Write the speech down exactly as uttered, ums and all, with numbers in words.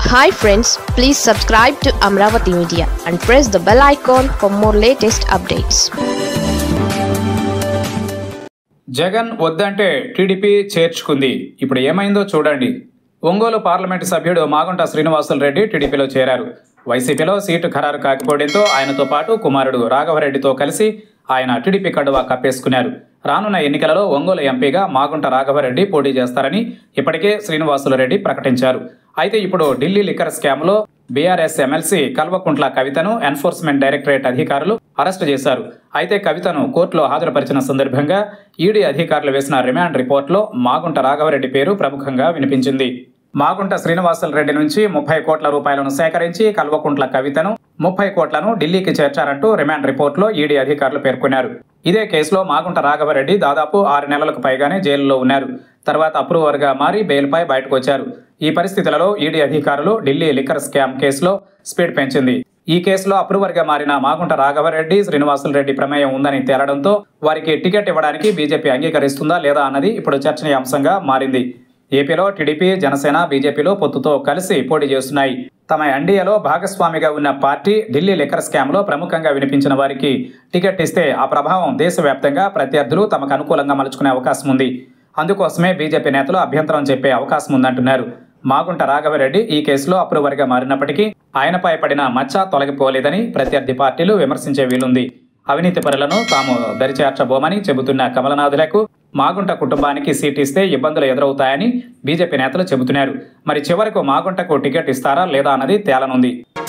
Hi friends, please subscribe to Amravati Media and press the bell icon for more latest updates. Jagan వద్దంటే TDP చేర్చుకుంది. ఇప్పుడు ఏమైందో చూడండి. Ongole parliament సభ్యుడు మాగుంట శ్రీనివాసులు రెడ్డి టీడీపీలో చేరారు. వైసీపీలో సీటు ఖరారు కాకపోవడంతో ఆయనతో పాటు కుమారుడు రాఘవరెడ్డితో కలిసి ఆయన టీడీపీ కండువా కప్పేసుకున్నారు. రానున్న ఎన్నికలలో ఒంగోలు ఎంపీగా మాగుంట రాఘవరెడ్డి పోటీ చేస్తారని ఇప్పటికే శ్రీనివాసులు రెడ్డి ప్రకటించారు. అయితే ఇప్పుడు ఢిల్లీ లిక్కర్ స్కామ్లో బీఆర్ఎస్ ఎమ్మెల్సీ కల్వకుంట్ల కవితను ఎన్ఫోర్స్మెంట్ డైరెక్టరేట్ అధికారులు అరెస్టు చేశారు. అయితే కవితను కోర్టులో హాజరుపరిచిన సందర్భంగా ఈడీ అధికారులు వేసిన రిమాండ్ రిపోర్టులో మాగుంట రాఘవరెడ్డి పేరు ప్రముఖంగా వినిపించింది. మాగుంట శ్రీనివాసులు రెడ్డి నుంచి ముప్పై కోట్ల రూపాయలను సేకరించి కల్వకుంట్ల కవితను ముప్పై కోట్లను ఢిల్లీకి చేర్చారంటూ రిమాండ్ రిపోర్టులో ఈడీ అధికారులు పేర్కొన్నారు. ఇదే కేసులో మాగుంట రాఘవరెడ్డి దాదాపు ఆరు నెలలకు పైగానే జైలులో ఉన్నారు. తర్వాత అప్రూవర్గా మారి బెయిల్పై బయటకు వచ్చారు. ఈ పరిస్థితులలో ఈడీ అధికారులు ఢిల్లీ లిక్కర్ స్కామ్ కేసులో స్పీడ్ పెంచింది. ఈ కేసులో అప్రూవర్గా మారిన మాగుంట రాఘవరెడ్డి, శ్రీనివాసులు రెడ్డి ప్రమేయం ఉందని తేలడంతో వారికి టికెట్ ఇవ్వడానికి బీజేపీ అంగీకరిస్తుందా లేదా అన్నది ఇప్పుడు చర్చనీయాంశంగా మారింది. ఏపీలో టీడీపీ, జనసేన, బీజేపీలో పొత్తుతో కలిసి పోటీ చేస్తున్నాయి. తమ ఎన్డీఏలో భాగస్వామిగా ఉన్న పార్టీ ఢిల్లీ లిక్కర్ స్కామ్లో ప్రముఖంగా వినిపించిన వారికి టికెట్ ఇస్తే ఆ ప్రభావం దేశవ్యాప్తంగా ప్రత్యర్థులు తమకు అనుకూలంగా మలుచుకునే అవకాశం ఉంది. అందుకోసమే బీజేపీ నేతలు అభ్యంతరం చెప్పే అవకాశం ఉందంటున్నారు. మాగుంట రాఘవరెడ్డి ఈ కేసులో అప్రూవర్గా మారినప్పటికీ ఆయనపై పడిన మచ్చ తొలగిపోలేదని ప్రత్యర్థి పార్టీలు విమర్శించే వీలుంది. అవినీతి పరులను తాము దరిచేర్చబోమని చెబుతున్న కమలనాథులకు మాగుంట కుటుంబానికి సీట్ ఇస్తే ఇబ్బందులు ఎదురవుతాయని బీజేపీ నేతలు చెబుతున్నారు. మరి చివరకు మాగుంటకు టికెట్ ఇస్తారా లేదా అన్నది తేలనుంది.